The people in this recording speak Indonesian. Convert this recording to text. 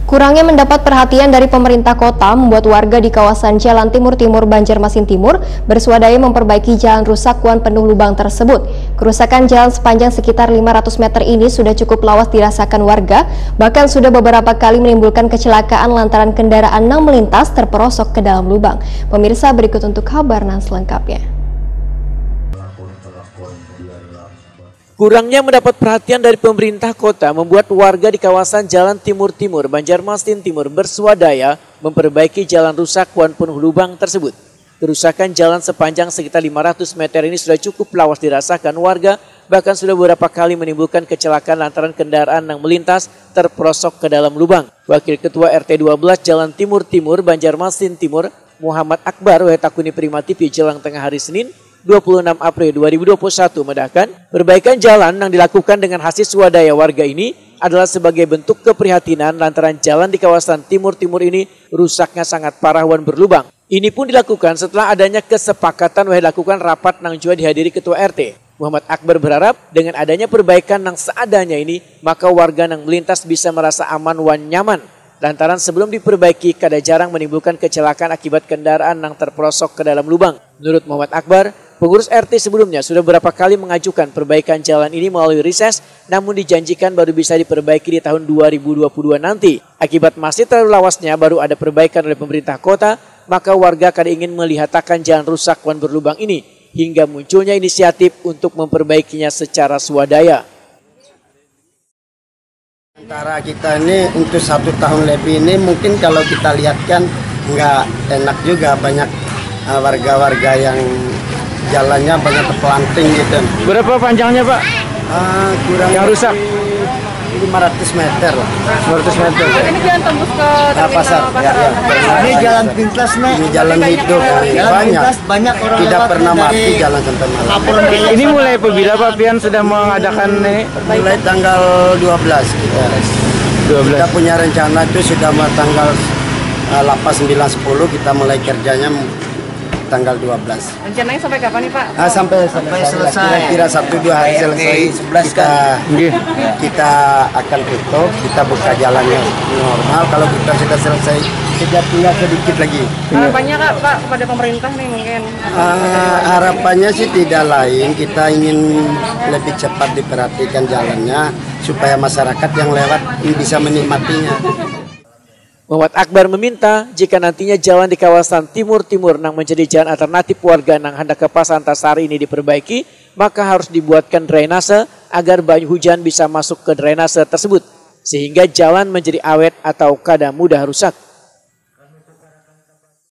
Kurangnya mendapat perhatian dari pemerintah kota membuat warga di kawasan Jalan Timur-Timur Banjarmasin Timur bersuadaya memperbaiki jalan rusak wan penuh lubang tersebut. Kerusakan jalan sepanjang sekitar 500 meter ini sudah cukup lawas dirasakan warga, bahkan sudah beberapa kali menimbulkan kecelakaan lantaran kendaraan yang melintas terperosok ke dalam lubang. Pemirsa, berikut untuk kabar selengkapnya. Kurangnya mendapat perhatian dari pemerintah kota membuat warga di kawasan Jalan Timur-Timur Banjarmasin Timur bersuadaya memperbaiki jalan rusak wan penuh lubang tersebut. Kerusakan jalan sepanjang sekitar 500 meter ini sudah cukup lawas dirasakan warga, bahkan sudah beberapa kali menimbulkan kecelakaan lantaran kendaraan yang melintas terperosok ke dalam lubang. Wakil Ketua RT 12 Jalan Timur-Timur Banjarmasin Timur, Muhammad Akbar, Wetakuni Prima TV Jelang Tengah hari Senin, 26 April 2021 mendahkan perbaikan jalan yang dilakukan dengan hasil swadaya warga ini adalah sebagai bentuk keprihatinan lantaran jalan di kawasan Timur-Timur ini rusaknya sangat parah wan berlubang. Ini pun dilakukan setelah adanya kesepakatan dilakukan rapat yang juga dihadiri Ketua RT. Muhammad Akbar berharap dengan adanya perbaikan yang seadanya ini maka warga yang melintas bisa merasa aman wan nyaman. Lantaran sebelum diperbaiki kada jarang menimbulkan kecelakaan akibat kendaraan yang terperosok ke dalam lubang. Menurut Muhammad Akbar, pengurus RT sebelumnya sudah beberapa kali mengajukan perbaikan jalan ini melalui rises, namun dijanjikan baru bisa diperbaiki di tahun 2022 nanti. Akibat masih terlalu lawasnya baru ada perbaikan oleh pemerintah kota, maka warga kada ingin melihatkan jalan rusak wan berlubang ini, hingga munculnya inisiatif untuk memperbaikinya secara swadaya. Antara kita ini untuk 1 tahun lebih ini mungkin kalau kita lihat kan nggak enak juga, banyak warga-warga yang jalannya banyak terpelanting gitu. Berapa panjangnya Pak? Kurang yang rusak? 500 meter lah. 500 meter. Ini jalan tembus ke pasar. Ya. Ini jalan pintas nih. Ini jalan hidup banyak orang tidak pernah mati jalan sampai malam. Ini mulai apabila Pak Pian sudah mengadakan ini? Mulai tanggal 12 kita. 12. Kita punya rencana itu sudah tanggal 8, 9, 10 kita mulai kerjanya tanggal 12. Rencananya sampai kapan nih Pak? Sampai selesai. Kira-kira 1-2 hari selesai. Kita akan tutup, kita buka jalannya normal. Kalau kita sudah selesai, kita tinggal sedikit lagi. Harapannya Pak kepada pemerintah nih mungkin? Harapannya sih tidak lain, kita ingin lebih cepat diperhatikan jalannya supaya masyarakat yang lewat bisa menikmatinya. Muhammad Akbar meminta jika nantinya jalan di kawasan Timur-Timur yang menjadi jalan alternatif warga yang hendak ke Pasar Antasari ini diperbaiki, maka harus dibuatkan drainase agar banyu hujan bisa masuk ke drainase tersebut, sehingga jalan menjadi awet atau kada mudah rusak.